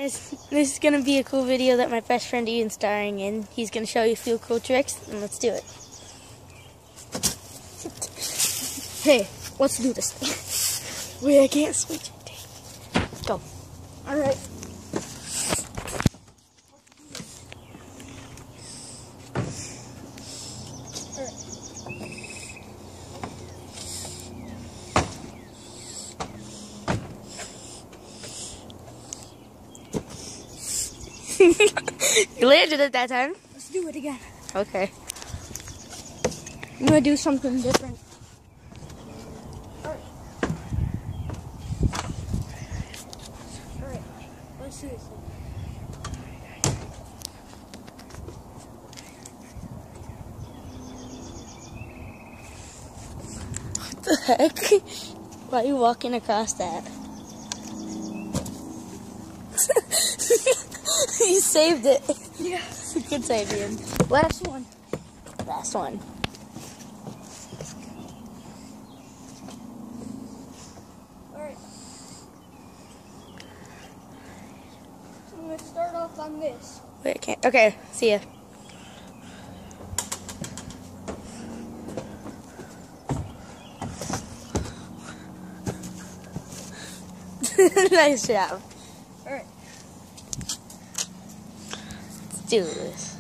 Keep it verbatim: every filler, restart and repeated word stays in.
Guys, this is going to be a cool video that my best friend Ian's starring in. He's going to show you a few cool tricks, and let's do it. Hey, let's do this. Wait, I can't switch it. Go. Alright. You landed it that time. Let's do it again. Okay. I'm gonna do something different. Alright. Alright. Let's do this. What the heck? Why are you walking across that? You saved it. Yeah. Good save, Ian. Last one. Last one. Alright. So I'm gonna start off on this. Wait, I can't. Okay, see ya. Nice job. Alright. Let's do this.